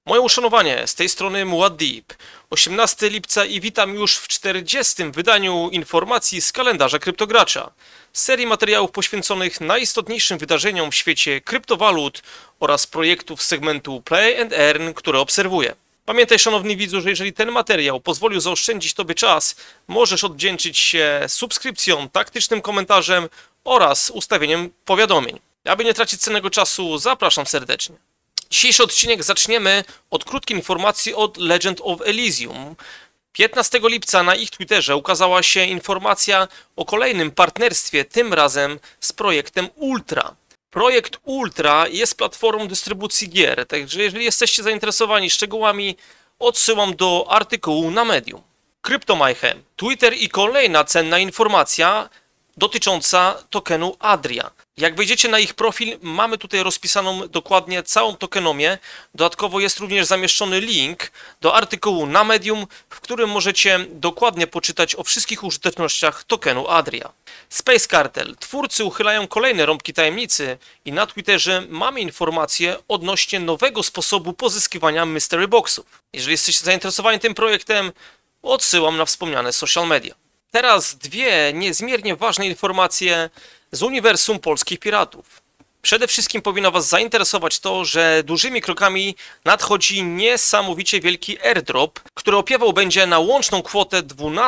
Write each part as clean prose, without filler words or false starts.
Moje uszanowanie, z tej strony Muad'Dib. 18 lipca i witam już w 40. wydaniu informacji z kalendarza kryptogracza. Serii materiałów poświęconych najistotniejszym wydarzeniom w świecie kryptowalut oraz projektów z segmentu Play and Earn, które obserwuję. Pamiętaj, szanowny widzu, że jeżeli ten materiał pozwolił zaoszczędzić Tobie czas, możesz odwdzięczyć się subskrypcją, taktycznym komentarzem oraz ustawieniem powiadomień. Aby nie tracić cennego czasu, zapraszam serdecznie. Dzisiejszy odcinek zaczniemy od krótkiej informacji od Legend of Elysium. 15 lipca na ich Twitterze ukazała się informacja o kolejnym partnerstwie, tym razem z projektem Ultra. Projekt Ultra jest platformą dystrybucji gier, także jeżeli jesteście zainteresowani szczegółami, odsyłam do artykułu na Medium. CryptoMyhem, Twitter i kolejna cenna informacja dotycząca tokenu Adria. Jak wejdziecie na ich profil, mamy tutaj rozpisaną dokładnie całą tokenomię. Dodatkowo jest również zamieszczony link do artykułu na Medium, w którym możecie dokładnie poczytać o wszystkich użytecznościach tokenu Adria. Space Cartel. Twórcy uchylają kolejne rąbki tajemnicy i na Twitterze mamy informacje odnośnie nowego sposobu pozyskiwania Mystery Boxów. Jeżeli jesteście zainteresowani tym projektem, odsyłam na wspomniane social media. Teraz dwie niezmiernie ważne informacje z uniwersum polskich piratów. Przede wszystkim powinno Was zainteresować to, że dużymi krokami nadchodzi niesamowicie wielki airdrop, który opiewał będzie na łączną kwotę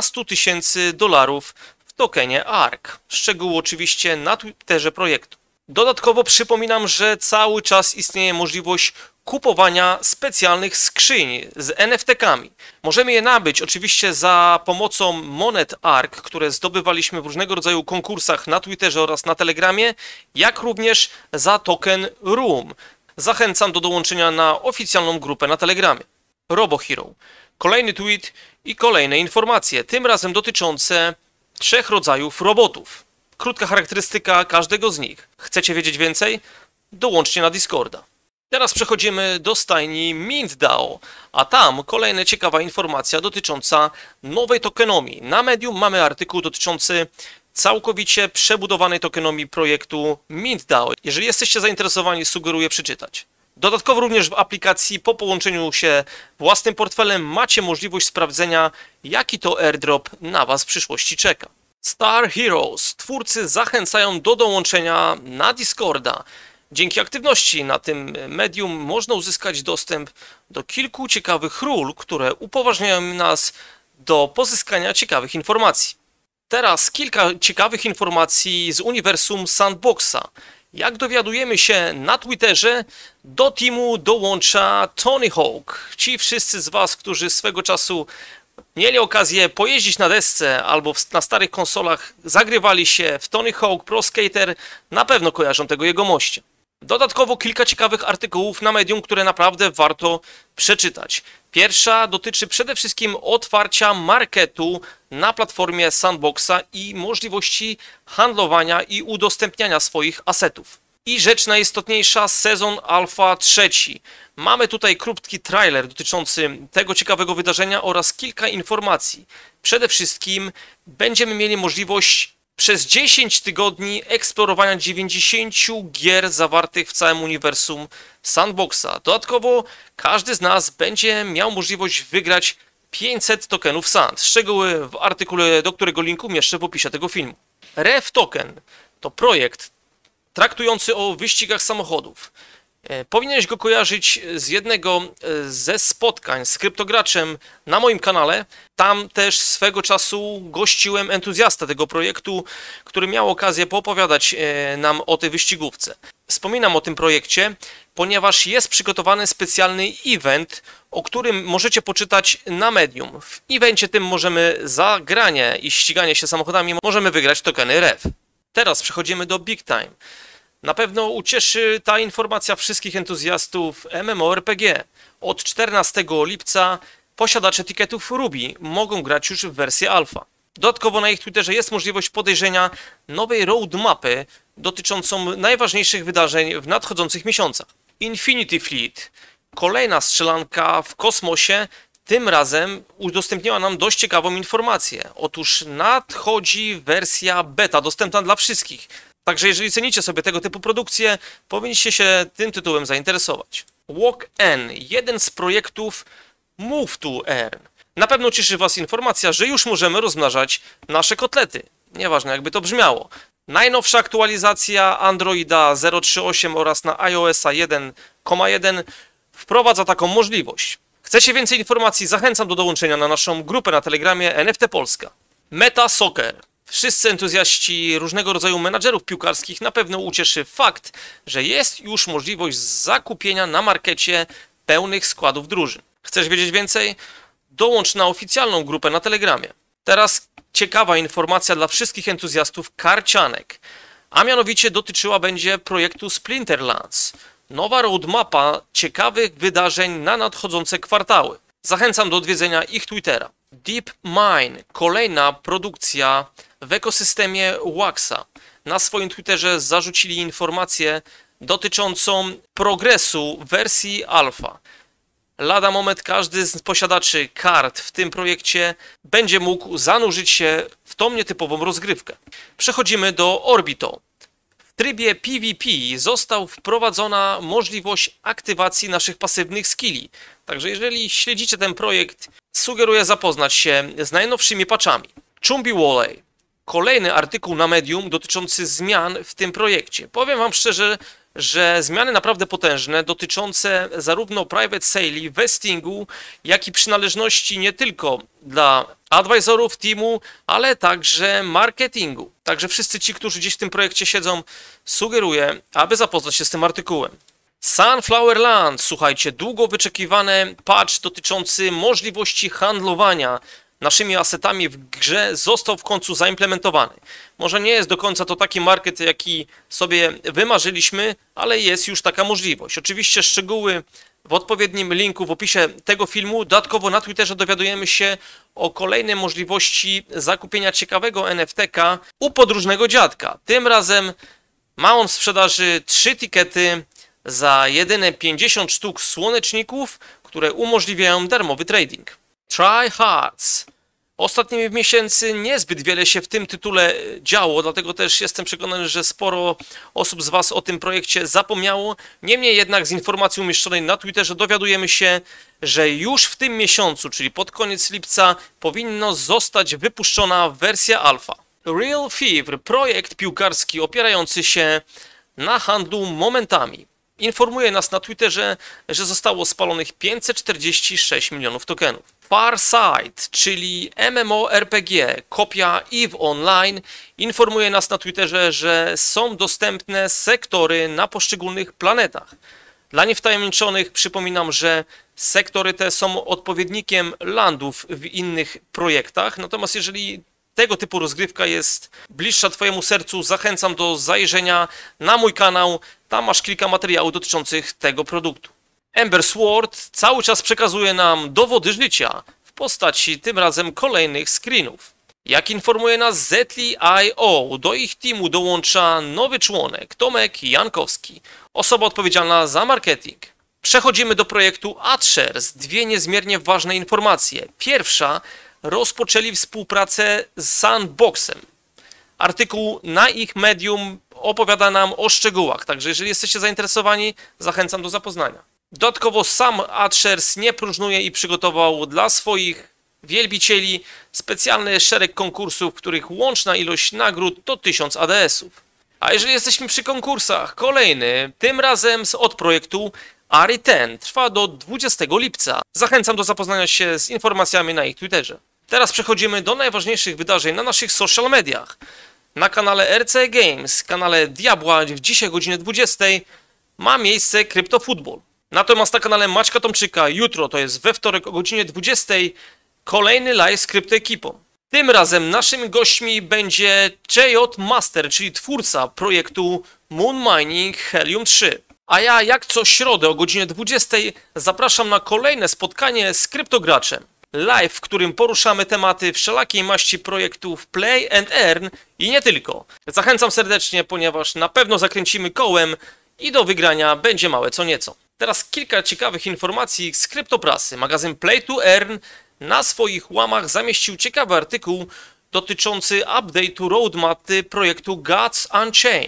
$12,000 w tokenie ARK. Szczegóły oczywiście na Twitterze projektu. Dodatkowo przypominam, że cały czas istnieje możliwość kupowania specjalnych skrzyń z NFT-kami. Możemy je nabyć oczywiście za pomocą monet ARK, które zdobywaliśmy w różnego rodzaju konkursach na Twitterze oraz na Telegramie, jak również za token Room. Zachęcam do dołączenia na oficjalną grupę na Telegramie. RoboHero. Kolejny tweet i kolejne informacje, tym razem dotyczące 3 rodzajów robotów. Krótka charakterystyka każdego z nich. Chcecie wiedzieć więcej? Dołączcie na Discorda. Teraz przechodzimy do stajni MintDAO, a tam kolejna ciekawa informacja dotycząca nowej tokenomii. Na Medium mamy artykuł dotyczący całkowicie przebudowanej tokenomii projektu MintDAO. Jeżeli jesteście zainteresowani, sugeruję przeczytać. Dodatkowo również w aplikacji po połączeniu się własnym portfelem macie możliwość sprawdzenia, jaki to airdrop na Was w przyszłości czeka. Star Heroes. Twórcy zachęcają do dołączenia na Discorda. Dzięki aktywności na tym medium można uzyskać dostęp do kilku ciekawych ról, które upoważniają nas do pozyskania ciekawych informacji. Teraz kilka ciekawych informacji z uniwersum Sandboxa. Jak dowiadujemy się na Twitterze, do teamu dołącza Tony Hawk. Ci wszyscy z Was, którzy swego czasu mieli okazję pojeździć na desce albo na starych konsolach zagrywali się w Tony Hawk Pro Skater, na pewno kojarzą tego jegomościa. Dodatkowo kilka ciekawych artykułów na Medium, które naprawdę warto przeczytać. Pierwsza dotyczy przede wszystkim otwarcia marketu na platformie Sandboxa i możliwości handlowania i udostępniania swoich asetów. I rzecz najistotniejsza, sezon Alpha 3. Mamy tutaj krótki trailer dotyczący tego ciekawego wydarzenia oraz kilka informacji. Przede wszystkim będziemy mieli możliwość przez 10 tygodni eksplorowania 90 gier zawartych w całym uniwersum Sandboxa. Dodatkowo każdy z nas będzie miał możliwość wygrać 500 tokenów SAND. Szczegóły w artykule, do którego linku umieszczę w opisie tego filmu. Rev Token to projekt traktujący o wyścigach samochodów. Powinieneś go kojarzyć z jednego ze spotkań z kryptograczem na moim kanale. Tam też swego czasu gościłem entuzjastę tego projektu, który miał okazję poopowiadać nam o tej wyścigówce. Wspominam o tym projekcie, ponieważ jest przygotowany specjalny event, o którym możecie poczytać na Medium. W evencie tym możemy za granie i ściganie się samochodami możemy wygrać tokeny REV. Teraz przechodzimy do Big Time. Na pewno ucieszy ta informacja wszystkich entuzjastów MMORPG. Od 14 lipca posiadacze tiketów Ruby mogą grać już w wersję alfa. Dodatkowo na ich Twitterze jest możliwość podejrzenia nowej roadmapy dotyczącą najważniejszych wydarzeń w nadchodzących miesiącach. Infinity Fleet. Kolejna strzelanka w kosmosie. Tym razem udostępniła nam dość ciekawą informację. Otóż nadchodzi wersja beta, dostępna dla wszystkich. Także jeżeli cenicie sobie tego typu produkcje, powinniście się tym tytułem zainteresować. Walk N, jeden z projektów Move to Earn. Na pewno cieszy Was informacja, że już możemy rozmnażać nasze kotlety. Nieważne jakby to brzmiało. Najnowsza aktualizacja Androida 0.3.8 oraz na iOS 1.1 wprowadza taką możliwość. Chcecie więcej informacji? Zachęcam do dołączenia na naszą grupę na Telegramie NFT Polska. Meta Soccer. Wszyscy entuzjaści różnego rodzaju menadżerów piłkarskich na pewno ucieszy fakt, że jest już możliwość zakupienia na markecie pełnych składów drużyn. Chcesz wiedzieć więcej? Dołącz na oficjalną grupę na Telegramie. Teraz ciekawa informacja dla wszystkich entuzjastów karcianek, a mianowicie dotyczyła będzie projektu Splinterlands. Nowa roadmapa ciekawych wydarzeń na nadchodzące kwartały. Zachęcam do odwiedzenia ich Twittera. DeepMind, kolejna produkcja w ekosystemie Waxa. Na swoim Twitterze zarzucili informację dotyczącą progresu wersji alfa. Lada moment każdy z posiadaczy kart w tym projekcie będzie mógł zanurzyć się w tą nietypową rozgrywkę. Przechodzimy do Orbito. W trybie PvP została wprowadzona możliwość aktywacji naszych pasywnych skilli. Także jeżeli śledzicie ten projekt, sugeruję zapoznać się z najnowszymi patchami. Chumbi Walley. Kolejny artykuł na Medium dotyczący zmian w tym projekcie. Powiem Wam szczerze, że zmiany naprawdę potężne, dotyczące zarówno private sale'i, vestingu, jak i przynależności nie tylko dla advisorów, teamu, ale także marketingu. Także wszyscy ci, którzy gdzieś w tym projekcie siedzą, sugeruję, aby zapoznać się z tym artykułem. Sunflowerland, słuchajcie, długo wyczekiwany patch dotyczący możliwości handlowania naszymi asetami w grze został w końcu zaimplementowany. Może nie jest do końca to taki market, jaki sobie wymarzyliśmy, ale jest już taka możliwość. Oczywiście szczegóły w odpowiednim linku w opisie tego filmu. Dodatkowo na Twitterze dowiadujemy się o kolejnej możliwości zakupienia ciekawego NFT-ka u podróżnego dziadka. Tym razem ma on w sprzedaży 3 tikety za jedyne 50 sztuk słoneczników, które umożliwiają darmowy trading. Try Hards. Ostatnimi miesięcy niezbyt wiele się w tym tytule działo, dlatego też jestem przekonany, że sporo osób z Was o tym projekcie zapomniało. Niemniej jednak z informacji umieszczonej na Twitterze dowiadujemy się, że już w tym miesiącu, czyli pod koniec lipca, powinno zostać wypuszczona wersja alfa. Real Fever, projekt piłkarski opierający się na handlu momentami. Informuje nas na Twitterze, że zostało spalonych 546 milionów tokenów. Farsight, czyli MMORPG, kopia EVE Online, informuje nas na Twitterze, że są dostępne sektory na poszczególnych planetach. Dla niewtajemniczonych przypominam, że sektory te są odpowiednikiem landów w innych projektach, natomiast jeżeli tego typu rozgrywka jest bliższa Twojemu sercu, zachęcam do zajrzenia na mój kanał, tam masz kilka materiałów dotyczących tego produktu. Ember Sword cały czas przekazuje nam dowody życia w postaci tym razem kolejnych screenów. Jak informuje nas Zetli.io, do ich teamu dołącza nowy członek Tomek Jankowski, osoba odpowiedzialna za marketing. Przechodzimy do projektu AdShares. Dwie niezmiernie ważne informacje. Pierwsza, rozpoczęli współpracę z Sandboxem. Artykuł na ich medium opowiada nam o szczegółach, także jeżeli jesteście zainteresowani, zachęcam do zapoznania. Dodatkowo sam AdShares nie próżnuje i przygotował dla swoich wielbicieli specjalny szereg konkursów, których łączna ilość nagród to 1000 ADS-ów. A jeżeli jesteśmy przy konkursach, kolejny, tym razem od projektu Ari 10, trwa do 20 lipca. Zachęcam do zapoznania się z informacjami na ich Twitterze. Teraz przechodzimy do najważniejszych wydarzeń na naszych social mediach. Na kanale RC Games, kanale Diabła, w dzisiaj o godzinie 20 ma miejsce CryptoFootball. Natomiast na kanale Maćka Tomczyka jutro, to jest we wtorek o godzinie 20, kolejny live z kryptoekipą. Tym razem naszymi gośćmi będzie JJ Master, czyli twórca projektu Moon Mining Helium 3. A ja jak co środę o godzinie 20 zapraszam na kolejne spotkanie z kryptograczem. Live, w którym poruszamy tematy wszelakiej maści projektów Play and Earn i nie tylko. Zachęcam serdecznie, ponieważ na pewno zakręcimy kołem i do wygrania będzie małe co nieco. Teraz kilka ciekawych informacji z kryptoprasy. Magazyn Play to Earn na swoich łamach zamieścił ciekawy artykuł dotyczący update'u roadmapy projektu Gods Unchained.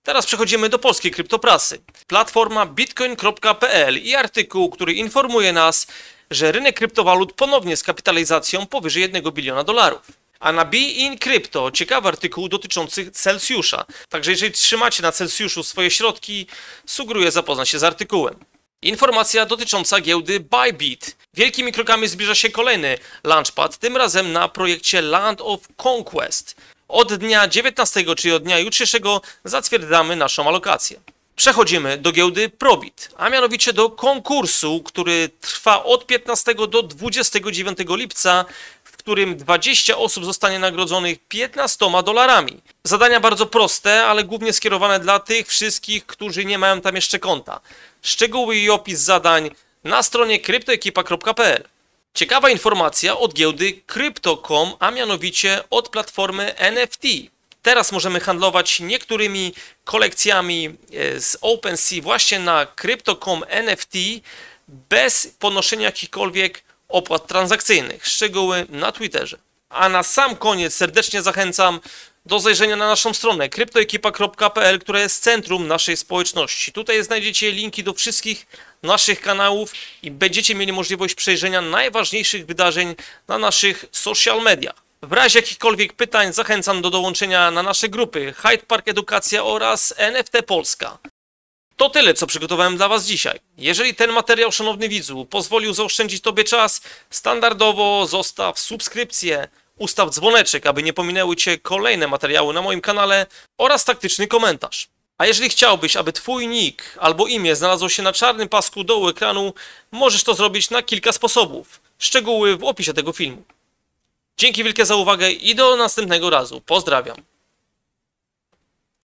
Teraz przechodzimy do polskiej kryptoprasy. Platforma bitcoin.pl i artykuł, który informuje nas, że rynek kryptowalut ponownie z kapitalizacją powyżej 1 biliona dolarów. A na Be In Crypto ciekawy artykuł dotyczący Celsjusza. Także jeżeli trzymacie na Celsjuszu swoje środki, sugeruję zapoznać się z artykułem. Informacja dotycząca giełdy Bybit. Wielkimi krokami zbliża się kolejny launchpad, tym razem na projekcie Land of Conquest. Od dnia 19, czyli od dnia jutrzejszego, zatwierdzamy naszą alokację. Przechodzimy do giełdy Probit, a mianowicie do konkursu, który trwa od 15 do 29 lipca, w którym 20 osób zostanie nagrodzonych 15 dolarami. Zadania bardzo proste, ale głównie skierowane dla tych wszystkich, którzy nie mają tam jeszcze konta. Szczegóły i opis zadań na stronie kryptoekipa.pl. Ciekawa informacja od giełdy Crypto.com, a mianowicie od platformy NFT. Teraz możemy handlować niektórymi kolekcjami z OpenSea właśnie na Crypto.com NFT bez ponoszenia jakichkolwiek opłat transakcyjnych. Szczegóły na Twitterze. A na sam koniec serdecznie zachęcam do zajrzenia na naszą stronę kryptoekipa.pl, która jest centrum naszej społeczności. Tutaj znajdziecie linki do wszystkich naszych kanałów i będziecie mieli możliwość przejrzenia najważniejszych wydarzeń na naszych social mediach. W razie jakichkolwiek pytań zachęcam do dołączenia na nasze grupy Hyde Park Edukacja oraz NFT Polska. To tyle, co przygotowałem dla Was dzisiaj. Jeżeli ten materiał, szanowny widzu, pozwolił zaoszczędzić Tobie czas, standardowo zostaw subskrypcję, ustaw dzwoneczek, aby nie pominęły Cię kolejne materiały na moim kanale oraz taktyczny komentarz. A jeżeli chciałbyś, aby Twój nick albo imię znalazło się na czarnym pasku dołu ekranu, możesz to zrobić na kilka sposobów. Szczegóły w opisie tego filmu. Dzięki wielkie za uwagę i do następnego razu. Pozdrawiam.